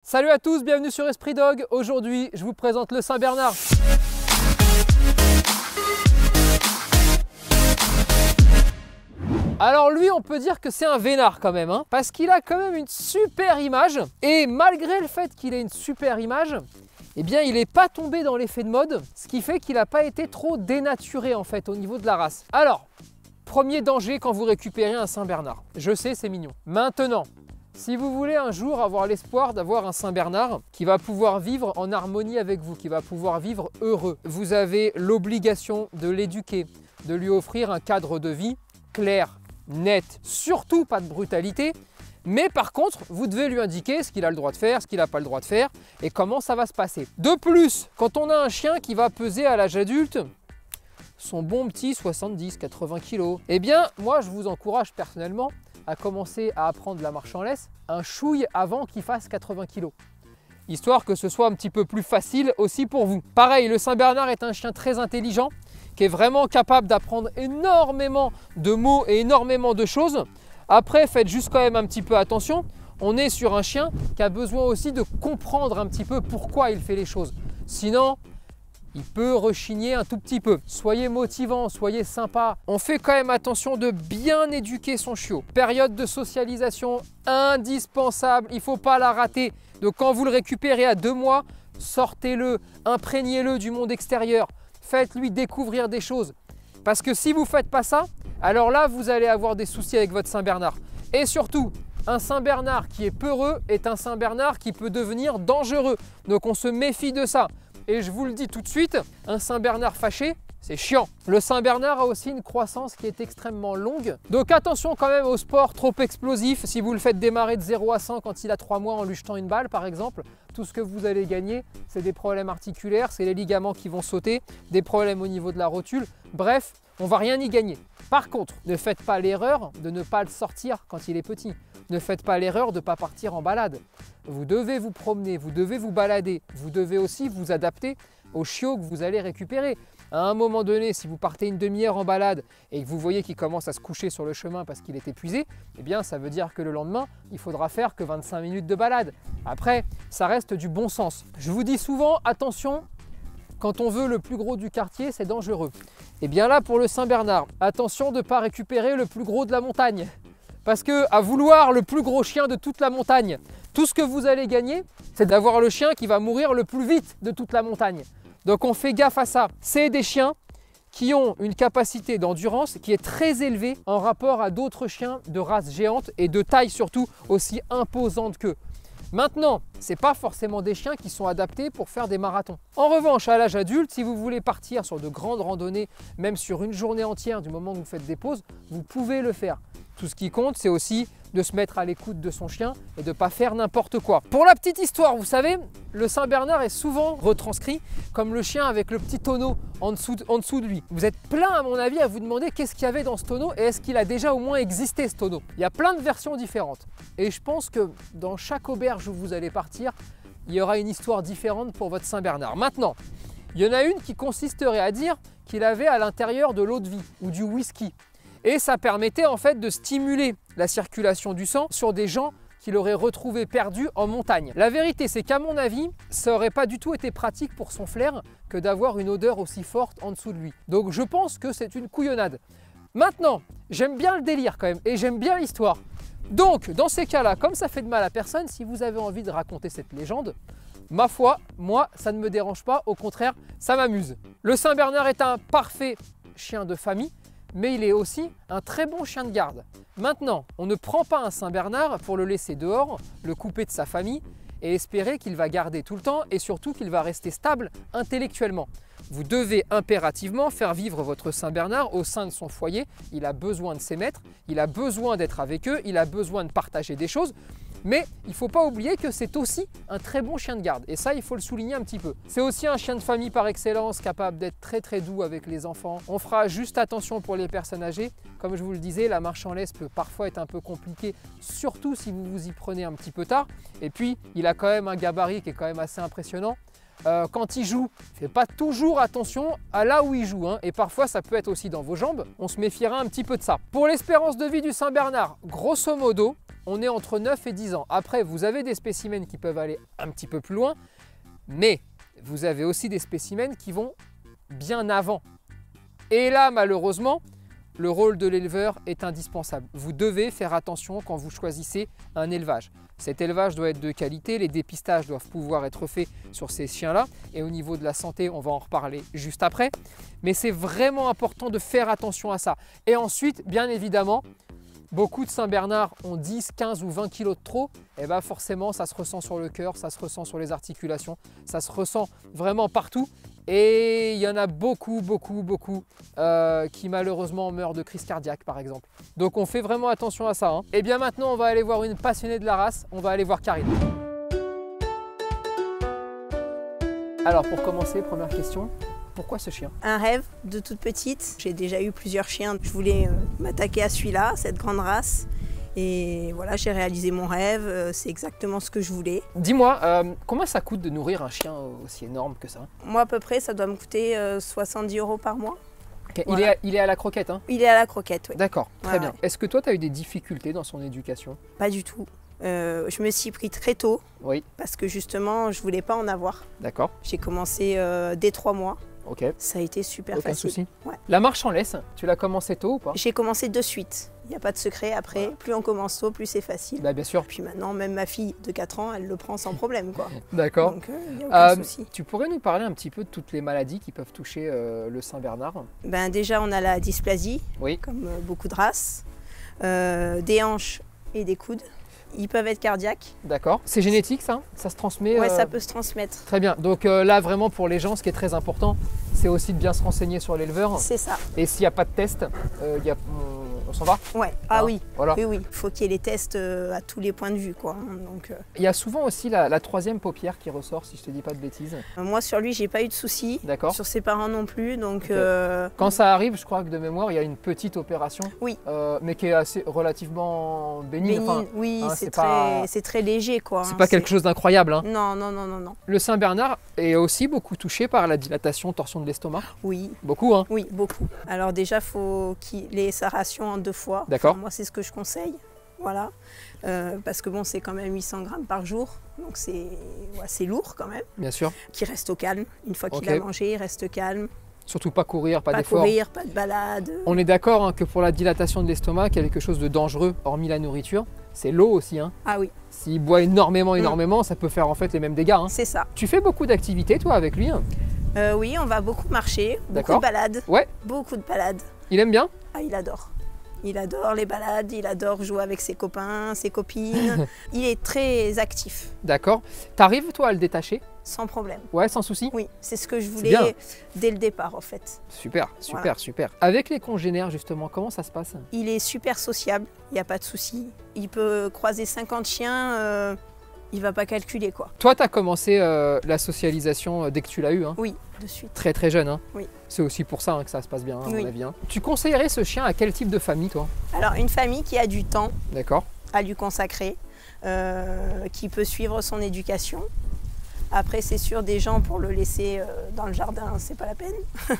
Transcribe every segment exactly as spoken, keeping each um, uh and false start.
Salut à tous, bienvenue sur Esprit Dog. Aujourd'hui, je vous présente le Saint-Bernard. Alors lui, on peut dire que c'est un vénard quand même, hein, parce qu'il a quand même une super image. Et malgré le fait qu'il ait une super image, eh bien il n'est pas tombé dans l'effet de mode, ce qui fait qu'il n'a pas été trop dénaturé en fait au niveau de la race. Alors, premier danger quand vous récupérez un Saint-Bernard. Je sais, c'est mignon. Maintenant, si vous voulez un jour avoir l'espoir d'avoir un Saint-Bernard qui va pouvoir vivre en harmonie avec vous, qui va pouvoir vivre heureux, vous avez l'obligation de l'éduquer, de lui offrir un cadre de vie clair, net, surtout pas de brutalité, mais par contre, vous devez lui indiquer ce qu'il a le droit de faire, ce qu'il n'a pas le droit de faire et comment ça va se passer. De plus, quand on a un chien qui va peser à l'âge adulte son bon petit soixante-dix à quatre-vingts kilos, eh bien, moi, je vous encourage personnellement à commencer à apprendre la marche en laisse un chouille avant qu'il fasse quatre-vingts kilos. Histoire que ce soit un petit peu plus facile aussi pour vous. Pareil, le Saint-Bernard est un chien très intelligent, qui est vraiment capable d'apprendre énormément de mots et énormément de choses. Après, faites juste quand même un petit peu attention. On est sur un chien qui a besoin aussi de comprendre un petit peu pourquoi il fait les choses. Sinon, il peut rechigner un tout petit peu. Soyez motivant, soyez sympa. On fait quand même attention de bien éduquer son chiot. Période de socialisation indispensable, il ne faut pas la rater. Donc quand vous le récupérez à deux mois, sortez-le, imprégnez-le du monde extérieur. Faites-lui découvrir des choses. Parce que si vous ne faites pas ça, alors là, vous allez avoir des soucis avec votre Saint-Bernard. Et surtout, un Saint-Bernard qui est peureux est un Saint-Bernard qui peut devenir dangereux. Donc on se méfie de ça. Et je vous le dis tout de suite, un Saint-Bernard fâché, c'est chiant. Le Saint-Bernard a aussi une croissance qui est extrêmement longue. Donc attention quand même au sport trop explosif. Si vous le faites démarrer de zéro à cent quand il a trois mois en lui jetant une balle par exemple, tout ce que vous allez gagner, c'est des problèmes articulaires, c'est les ligaments qui vont sauter, des problèmes au niveau de la rotule. Bref, on ne va rien y gagner. Par contre, ne faites pas l'erreur de ne pas le sortir quand il est petit. Ne faites pas l'erreur de ne pas partir en balade. Vous devez vous promener, vous devez vous balader. Vous devez aussi vous adapter au chiot que vous allez récupérer. À un moment donné, si vous partez une demi-heure en balade et que vous voyez qu'il commence à se coucher sur le chemin parce qu'il est épuisé, eh bien ça veut dire que le lendemain, il faudra faire que vingt-cinq minutes de balade. Après, ça reste du bon sens. Je vous dis souvent, attention, quand on veut le plus gros du quartier, c'est dangereux. Et bien là, pour le Saint-Bernard, attention de ne pas récupérer le plus gros de la montagne. Parce que à vouloir le plus gros chien de toute la montagne, tout ce que vous allez gagner, c'est d'avoir le chien qui va mourir le plus vite de toute la montagne. Donc on fait gaffe à ça. C'est des chiens qui ont une capacité d'endurance qui est très élevée en rapport à d'autres chiens de race géante et de taille surtout aussi imposante qu'eux. Maintenant, ce n'est pas forcément des chiens qui sont adaptés pour faire des marathons. En revanche, à l'âge adulte, si vous voulez partir sur de grandes randonnées, même sur une journée entière du moment où vous faites des pauses, vous pouvez le faire. Tout ce qui compte, c'est aussi de se mettre à l'écoute de son chien et de ne pas faire n'importe quoi. Pour la petite histoire, vous savez, le Saint-Bernard est souvent retranscrit comme le chien avec le petit tonneau en dessous, de, en dessous de lui. Vous êtes plein, à mon avis, à vous demander qu'est-ce qu'il y avait dans ce tonneau et est-ce qu'il a déjà au moins existé ce tonneau. Il y a plein de versions différentes. Et je pense que dans chaque auberge où vous allez partir, il y aura une histoire différente pour votre Saint-Bernard. Maintenant, il y en a une qui consisterait à dire qu'il avait à l'intérieur de l'eau de vie ou du whisky. Et ça permettait en fait de stimuler la circulation du sang sur des gens qui l'auraient retrouvé perdu en montagne. La vérité, c'est qu'à mon avis, ça n'aurait pas du tout été pratique pour son flair que d'avoir une odeur aussi forte en dessous de lui. Donc je pense que c'est une couillonnade. Maintenant, j'aime bien le délire quand même et j'aime bien l'histoire. Donc dans ces cas-là, comme ça fait de mal à personne, si vous avez envie de raconter cette légende, ma foi, moi, ça ne me dérange pas, au contraire, ça m'amuse. Le Saint-Bernard est un parfait chien de famille, mais il est aussi un très bon chien de garde. Maintenant, on ne prend pas un Saint-Bernard pour le laisser dehors, le couper de sa famille et espérer qu'il va garder tout le temps et surtout qu'il va rester stable intellectuellement. Vous devez impérativement faire vivre votre Saint-Bernard au sein de son foyer. Il a besoin de ses maîtres, il a besoin d'être avec eux, il a besoin de partager des choses. Mais il ne faut pas oublier que c'est aussi un très bon chien de garde. Et ça, il faut le souligner un petit peu. C'est aussi un chien de famille par excellence, capable d'être très très doux avec les enfants. On fera juste attention pour les personnes âgées. Comme je vous le disais, la marche en laisse peut parfois être un peu compliquée, surtout si vous vous y prenez un petit peu tard. Et puis, il a quand même un gabarit qui est quand même assez impressionnant. Euh, quand il joue, il ne fait pas toujours attention à là où il joue, hein, et parfois ça peut être aussi dans vos jambes. On se méfiera un petit peu de ça. Pour l'espérance de vie du Saint-Bernard, grosso modo, on est entre neuf et dix ans. Après, vous avez des spécimens qui peuvent aller un petit peu plus loin, mais vous avez aussi des spécimens qui vont bien avant. Et là, malheureusement, le rôle de l'éleveur est indispensable. Vous devez faire attention quand vous choisissez un élevage. Cet élevage doit être de qualité, les dépistages doivent pouvoir être faits sur ces chiens-là. Et au niveau de la santé, on va en reparler juste après. Mais c'est vraiment important de faire attention à ça. Et ensuite, bien évidemment, beaucoup de Saint-Bernard ont dix, quinze ou vingt kilos de trop. Et bien forcément, ça se ressent sur le cœur, ça se ressent sur les articulations, ça se ressent vraiment partout. Et il y en a beaucoup, beaucoup, beaucoup euh, qui malheureusement meurent de crise cardiaque par exemple. Donc on fait vraiment attention à ça. Hein. Et bien maintenant, on va aller voir une passionnée de la race. On va aller voir Karine. Alors pour commencer, première question. Pourquoi ce chien? Un rêve de toute petite. J'ai déjà eu plusieurs chiens. Je voulais euh, m'attaquer à celui-là, cette grande race. Et voilà, j'ai réalisé mon rêve. C'est exactement ce que je voulais. Dis-moi, euh, combien ça coûte de nourrir un chien aussi énorme que ça? Moi, à peu près, ça doit me coûter euh, soixante-dix euros par mois. Okay. Voilà. Il, est à, il est à la croquette, hein? Il est à la croquette, oui. D'accord, très ouais, bien. ouais. Est-ce que toi, tu as eu des difficultés dans son éducation? Pas du tout. Euh, je me suis pris très tôt. Oui. Parce que justement, je voulais pas en avoir. D'accord. J'ai commencé euh, dès trois mois. Ok. Ça a été super Aucun facile. souci. Ouais. La marche en laisse, tu l'as commencé tôt ou pas? J'ai commencé de suite. Il n'y a pas de secret après. Voilà. Plus on commence tôt, plus c'est facile. Bah, bien sûr. Puis maintenant, même ma fille de quatre ans, elle le prend sans problème, quoi. D'accord. Donc, il euh, n'y a aucun euh, souci. Tu pourrais nous parler un petit peu de toutes les maladies qui peuvent toucher euh, le Saint-Bernard? Ben, déjà, on a la dysplasie, oui. comme euh, beaucoup de races, euh, des hanches et des coudes. Ils peuvent être cardiaques. D'accord. C'est génétique, ça? Ça se transmet? Oui, euh... ça peut se transmettre. Très bien. Donc euh, là, vraiment, pour les gens, ce qui est très important, c'est aussi de bien se renseigner sur l'éleveur. C'est ça. Et s'il n'y a pas de test, euh, y a... on, on s'en va? Ouais. Ah hein, oui. Voilà. Oui, oui. Il faut qu'il y ait les tests euh, à tous les points de vue, quoi. Donc, euh... il y a souvent aussi la, la troisième paupière qui ressort, si je te dis pas de bêtises. Euh, moi, sur lui, j'ai pas eu de soucis. D'accord. Sur ses parents non plus. Donc, okay. euh... Quand ça arrive, je crois que de mémoire, il y a une petite opération. Oui. Euh, mais qui est assez relativement bénigne. Bénigne, enfin, oui, hein, c'est très, pas... très léger, quoi. C'est hein, pas quelque chose d'incroyable. Hein. Non, non, non, non, non. Le Saint-Bernard est aussi beaucoup touché par la dilatation, torsion de l'estomac. Oui. Beaucoup, hein? Oui, beaucoup. Alors déjà, il faut qu'il ait sa ration en deux fois. D'accord. Enfin, moi, c'est ce que je conseille. Voilà. Euh, parce que bon, c'est quand même huit cents grammes par jour. Donc c'est ouais, lourd quand même. Bien sûr. Qu'il reste au calme. Une fois qu'il okay. a mangé, il reste calme. Surtout pas courir, pas, pas d'effort. Pas courir, pas de balade. On est d'accord hein, que pour la dilatation de l'estomac, quelque chose de dangereux, hormis la nourriture, c'est l'eau aussi. Hein. Ah oui. S'il boit énormément, énormément, mmh. ça peut faire en fait les mêmes dégâts. Hein. C'est ça. Tu fais beaucoup d'activités toi avec lui hein? euh, Oui, on va beaucoup marcher, beaucoup de balades. Ouais. Beaucoup de balades. Il aime bien? Ah, il adore. Il adore les balades, il adore jouer avec ses copains, ses copines. Il est très actif. D'accord. T'arrives toi à le détacher? Sans problème. Ouais, sans souci? Oui, c'est ce que je voulais dès le départ en fait. Super, super, voilà. super. Avec les congénères justement, comment ça se passe? Il est super sociable, il n'y a pas de souci. Il peut croiser cinquante chiens, euh, il ne va pas calculer quoi. Toi, tu as commencé euh, la socialisation dès que tu l'as eu hein? Oui, de suite. Très très jeune hein? Oui. C'est aussi pour ça hein, que ça se passe bien, hein, oui. à mon avis. Hein. Tu conseillerais ce chien à quel type de famille toi? Alors une famille qui a du temps à lui consacrer, euh, qui peut suivre son éducation. Après, c'est sûr, des gens pour le laisser euh, dans le jardin, c'est pas la peine.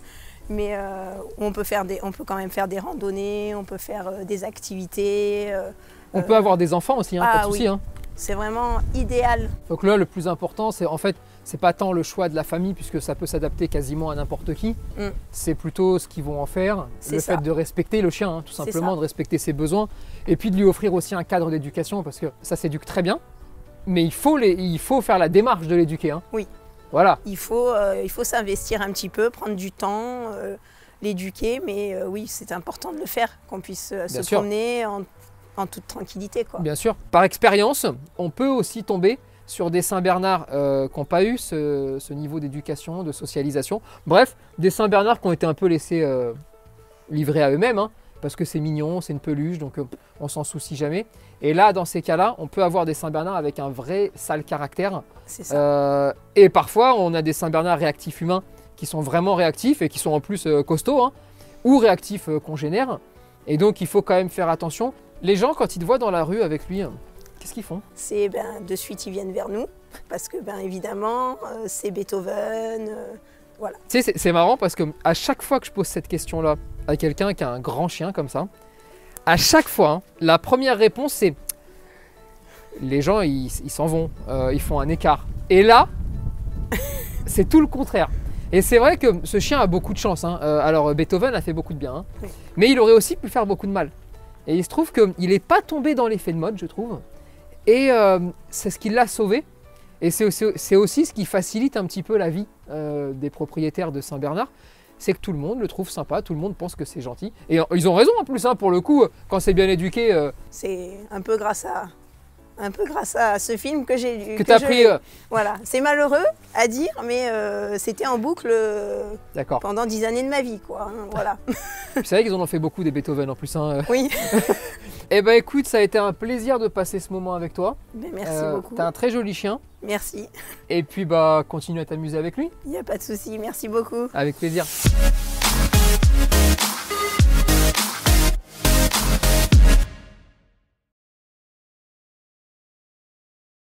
Mais euh, on, peut faire des, on peut quand même faire des randonnées, on peut faire euh, des activités. Euh, on euh, peut avoir des enfants aussi, hein, ah, pas de souci. Oui. Hein. C'est vraiment idéal. Donc là, le plus important, c'est en fait, c'est pas tant le choix de la famille, puisque ça peut s'adapter quasiment à n'importe qui. Mm. C'est plutôt ce qu'ils vont en faire, le ça. fait de respecter le chien, hein, tout simplement, de respecter ses besoins, et puis de lui offrir aussi un cadre d'éducation, parce que ça s'éduque très bien. Mais il faut, les, il faut faire la démarche de l'éduquer. Hein. Oui. Voilà. Il faut, euh, il faut s'investir un petit peu, prendre du temps, euh, l'éduquer. Mais euh, oui, c'est important de le faire, qu'on puisse euh, se sûr. promener en, en toute tranquillité. Quoi. Bien sûr. Par expérience, on peut aussi tomber sur des Saint-Bernard euh, qui n'ont pas eu ce, ce niveau d'éducation, de socialisation. Bref, des Saint-Bernard qui ont été un peu laissés euh, livrés à eux-mêmes. Hein. Parce que c'est mignon, c'est une peluche, donc euh, on s'en soucie jamais. Et là, dans ces cas-là, on peut avoir des Saint-Bernard avec un vrai sale caractère. C'est ça. Euh, et parfois, on a des Saint-Bernard réactifs humains qui sont vraiment réactifs et qui sont en plus euh, costauds, hein, ou réactifs euh, congénères. Et donc, il faut quand même faire attention. Les gens, quand ils te voient dans la rue avec lui, qu'est-ce qu'ils font? C'est ben, de suite, ils viennent vers nous, parce que, ben, évidemment, euh, c'est Beethoven. Euh, voilà. Tu sais, c'est marrant parce qu'à chaque fois que je pose cette question-là à quelqu'un qui a un grand chien comme ça, à chaque fois, hein, la première réponse c'est les gens ils s'en vont, euh, ils font un écart. Et là, c'est tout le contraire. Et c'est vrai que ce chien a beaucoup de chance. Hein. Euh, alors Beethoven a fait beaucoup de bien, hein. Oui. Mais il aurait aussi pu faire beaucoup de mal. Et il se trouve qu'il n'est pas tombé dans l'effet de mode, je trouve. Et euh, c'est ce qui l'a sauvé. Et c'est aussi, c'est aussi ce qui facilite un petit peu la vie euh, des propriétaires de Saint-Bernard. C'est que tout le monde le trouve sympa, tout le monde pense que c'est gentil. Et euh, ils ont raison en plus, hein, pour le coup, quand c'est bien éduqué. Euh... C'est un peu grâce à... Un peu grâce à ce film que j'ai lu. Que, que tu as pris. Euh... Voilà, c'est malheureux à dire, mais euh, c'était en boucle euh, pendant dix années de ma vie, quoi. Hein, voilà. C'est vrai qu'ils en ont fait beaucoup des Beethoven en plus. Hein. Oui. Eh ben écoute, ça a été un plaisir de passer ce moment avec toi. Ben, merci euh, beaucoup. T'as un très joli chien. Merci. Et puis bah continue à t'amuser avec lui. Il n'y a pas de souci, merci beaucoup. Avec plaisir.